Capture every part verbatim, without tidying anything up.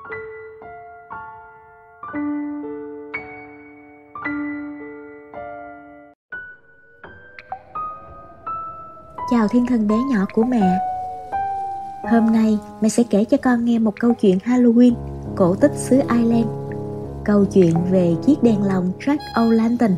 Chào thiên thần bé nhỏ của mẹ. Hôm nay mẹ sẽ kể cho con nghe một câu chuyện Halloween cổ tích xứ Ireland. Câu chuyện về chiếc đèn lồng Jack-o'-lantern.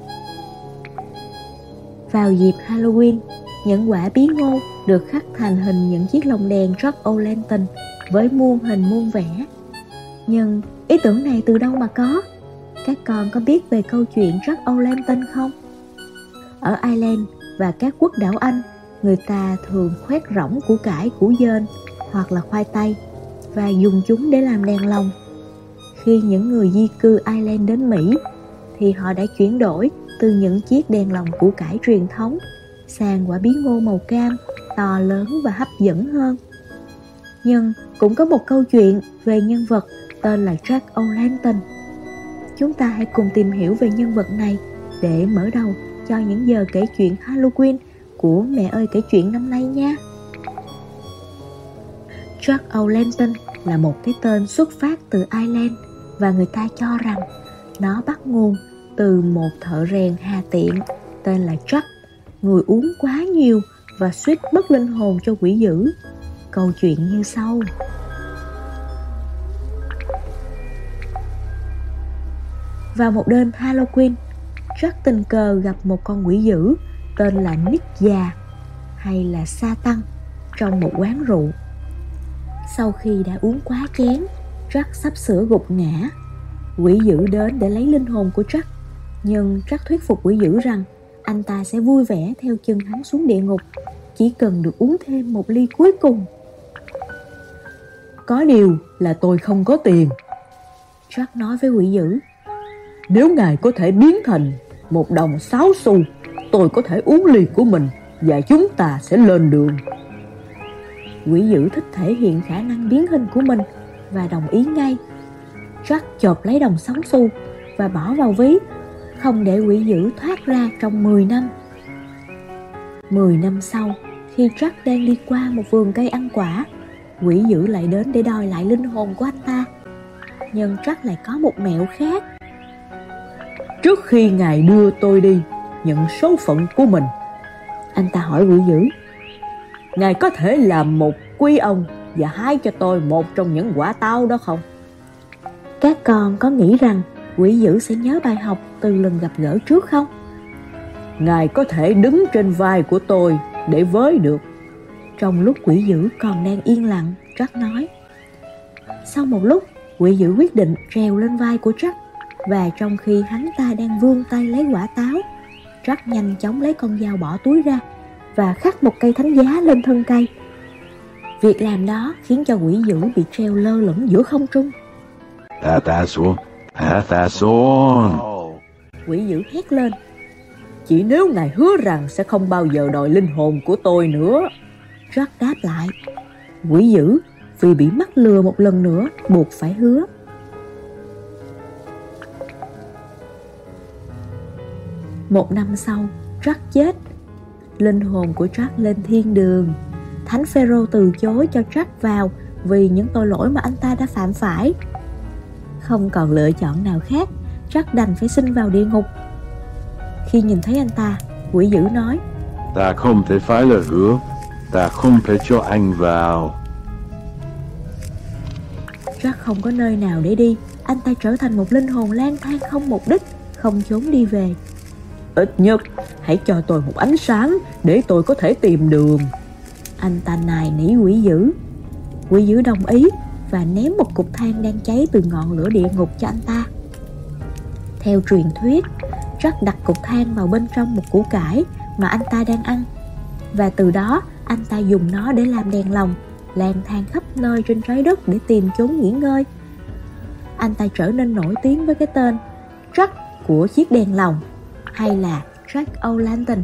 Vào dịp Halloween, những quả bí ngô được khắc thành hình những chiếc lồng đèn Jack-o'-lantern với muôn hình muôn vẻ. Nhưng ý tưởng này từ đâu mà có? Các con có biết về câu chuyện Jack-o'-lantern không? Ở Ireland và các quốc đảo Anh, người ta thường khoét rỗng củ cải, củ dên hoặc là khoai tây và dùng chúng để làm đèn lồng. Khi những người di cư Ireland đến Mỹ thì họ đã chuyển đổi từ những chiếc đèn lồng củ cải truyền thống sang quả bí ngô màu cam, to lớn và hấp dẫn hơn. Nhưng cũng có một câu chuyện về nhân vật tên là Jack-o'-lantern. Chúng ta hãy cùng tìm hiểu về nhân vật này để mở đầu cho những giờ kể chuyện Halloween của Mẹ ơi kể chuyện năm nay nha. Jack-o'-lantern là một cái tên xuất phát từ Ireland và người ta cho rằng nó bắt nguồn từ một thợ rèn hà tiện tên là Jack, người uống quá nhiều và suýt mất linh hồn cho quỷ dữ. Câu chuyện như sau. Vào một đêm Halloween, Jack tình cờ gặp một con quỷ dữ tên là Nick già hay là Satan trong một quán rượu. Sau khi đã uống quá chén, Jack sắp sửa gục ngã. Quỷ dữ đến để lấy linh hồn của Jack, nhưng Jack thuyết phục quỷ dữ rằng anh ta sẽ vui vẻ theo chân hắn xuống địa ngục, chỉ cần được uống thêm một ly cuối cùng. Có điều là tôi không có tiền, Jack nói với quỷ dữ. Nếu ngài có thể biến thành một đồng sáu xu, tôi có thể uống ly của mình và chúng ta sẽ lên đường. Quỷ dữ thích thể hiện khả năng biến hình của mình và đồng ý ngay. Jack chộp lấy đồng sáu xu và bỏ vào ví, không để quỷ dữ thoát ra trong mười năm. Mười năm sau, khi Jack đang đi qua một vườn cây ăn quả, quỷ dữ lại đến để đòi lại linh hồn của anh ta. Nhưng Jack lại có một mẹo khác. Trước khi ngài đưa tôi đi nhận số phận của mình, anh ta hỏi quỷ dữ, ngài có thể làm một quý ông và hái cho tôi một trong những quả táo đó không? Các con có nghĩ rằng quỷ dữ sẽ nhớ bài học từ lần gặp gỡ trước không? Ngài có thể đứng trên vai của tôi để với được. Trong lúc quỷ dữ còn đang yên lặng, Jack nói. Sau một lúc, quỷ dữ quyết định trèo lên vai của Jack, và trong khi hắn ta đang vươn tay lấy quả táo, Jack nhanh chóng lấy con dao bỏ túi ra và khắc một cây thánh giá lên thân cây. Việc làm đó khiến cho quỷ dữ bị treo lơ lửng giữa không trung. Thả ta xuống, thả ta xuống. Quỷ dữ hét lên. Chỉ nếu ngài hứa rằng sẽ không bao giờ đòi linh hồn của tôi nữa, Jack đáp lại. Quỷ dữ vì bị mắc lừa một lần nữa buộc phải hứa. Một năm sau, Jack chết. Linh hồn của Jack lên thiên đường. Thánh Phêrô từ chối cho Jack vào vì những tội lỗi mà anh ta đã phạm phải. Không còn lựa chọn nào khác, Jack đành phải xin vào địa ngục. Khi nhìn thấy anh ta, quỷ dữ nói, ta không thể phá lời hứa, ta không thể cho anh vào. Jack không có nơi nào để đi. Anh ta trở thành một linh hồn lang thang không mục đích, không chốn đi về. Ít nhất hãy cho tôi một ánh sáng để tôi có thể tìm đường, anh ta nài nỉ quỷ dữ. Quỷ dữ đồng ý và ném một cục than đang cháy từ ngọn lửa địa ngục cho anh ta. Theo truyền thuyết, Jack đặt cục than vào bên trong một củ cải mà anh ta đang ăn, và từ đó anh ta dùng nó để làm đèn lồng, lang thang khắp nơi trên trái đất để tìm chốn nghỉ ngơi. Anh ta trở nên nổi tiếng với cái tên Jack của chiếc đèn lồng, hay là Jack-o'-lantern.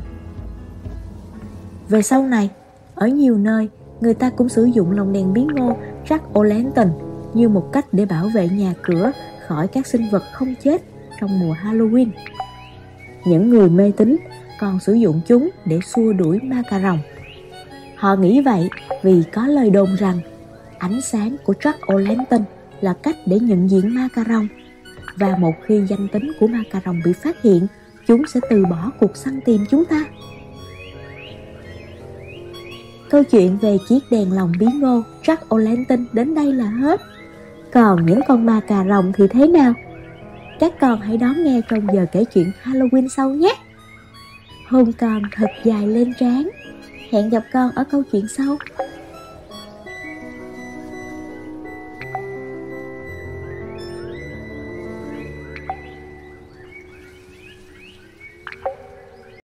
Về sau này, ở nhiều nơi, người ta cũng sử dụng lồng đèn bí ngô Jack-o'-lantern như một cách để bảo vệ nhà cửa khỏi các sinh vật không chết trong mùa Halloween. Những người mê tín còn sử dụng chúng để xua đuổi ma cà rồng. Họ nghĩ vậy vì có lời đồn rằng ánh sáng của Jack-o'-lantern là cách để nhận diện ma cà rồng. Và một khi danh tính của ma cà rồng bị phát hiện, chúng sẽ từ bỏ cuộc săn tìm chúng ta. Câu chuyện về chiếc đèn lồng bí ngô Jack O'Lantern đến đây là hết. Còn những con ma cà rồng thì thế nào? Các con hãy đón nghe trong giờ kể chuyện Halloween sau nhé. Hôn con thật dài lên trán. Hẹn gặp con ở câu chuyện sau.